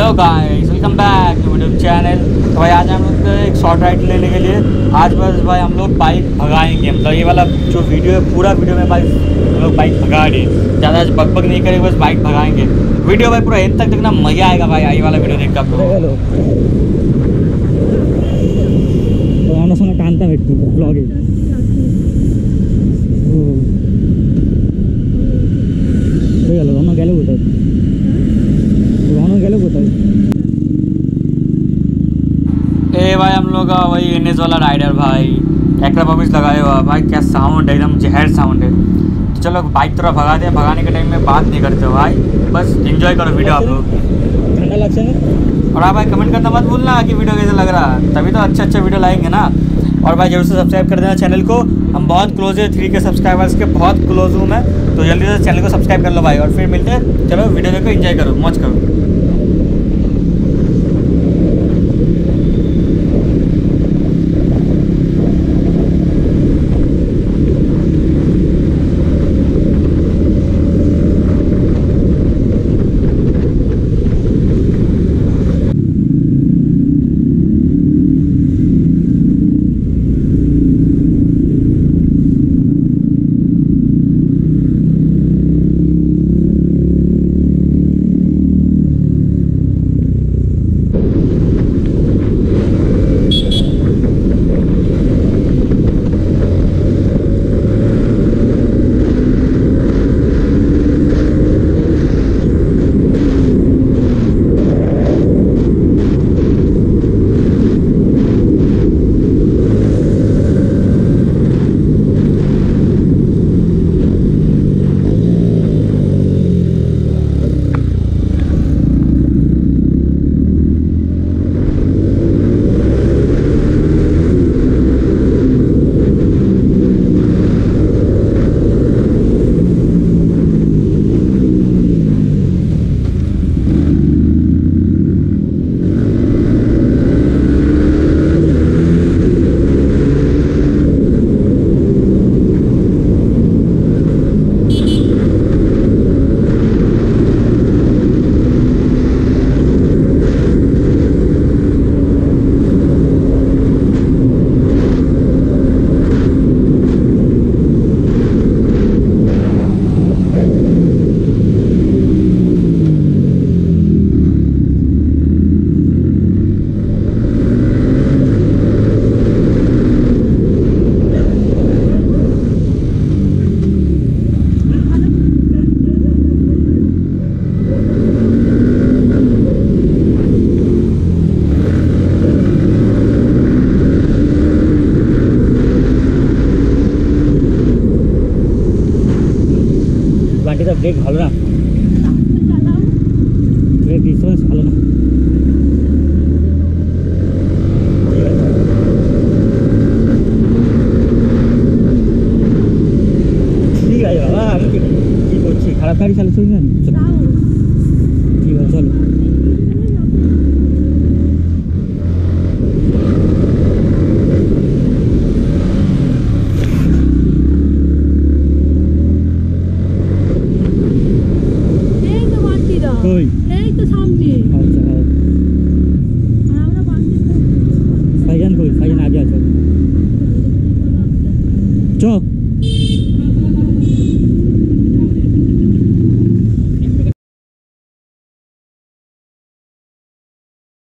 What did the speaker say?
Hello guys, welcome back to YouTube channel. तो भाई आज हम लोग एक शॉर्ट राइड लेने के लिए आज बस भाई हम लोग बाइक भगाएंगे। मतलब ये वाला जो वीडियो है पूरा वीडियो में भाई हम लोग बाइक भगा रहे हैं, ज़्यादा बकबक नहीं करेंगे, बस बाइक भगाएंगे। वीडियो भाई पूरा एंड तक देखना, मज़ा आएगा भाई। ये वाला वीडियो देख कर আমার সঙ্গে টানতাম একটু ব্লগে। হয়ে গেল রওনা গেল কোথায়, ए भाई हम लोग का वही एनएस वाला राइडर भाई एक्रा पॉपिस लगाए हुआ भाई। क्या साउंड है, एकदम जहर साउंड है। तो चलो बाइक थोड़ा भगा दें। भगाने के टाइम में बात नहीं करते हो भाई, बस एंजॉय करो वीडियो आप लोग। ठंडा लगता है। और आप भाई कमेंट करना मत भूलना कि वीडियो कैसे लग रहा है, तभी तो अच्छा वीडियो लाएंगे ना। और भाई जरूर से सब्सक्राइब कर देना चैनल को, हम बहुत क्लोज है 3 के सब्सक्राइबर्स के, बहुत क्लोज हूँ मैं। तो जल्दी से चैनल को सब्सक्राइब कर लो भाई, और फिर मिलते हैं। चलो वीडियो देखो, एंजॉय करो, मौज करो। ব্রেক ভালো না, ব্রেক ডিস্টেন্স ভালো না। ঠিক আছে বাবা, আমি কি করছি, খারাপ গাড়ি চালাচ্ছি না। ঠিক আছে চলো। भाईजान आगे आ चल।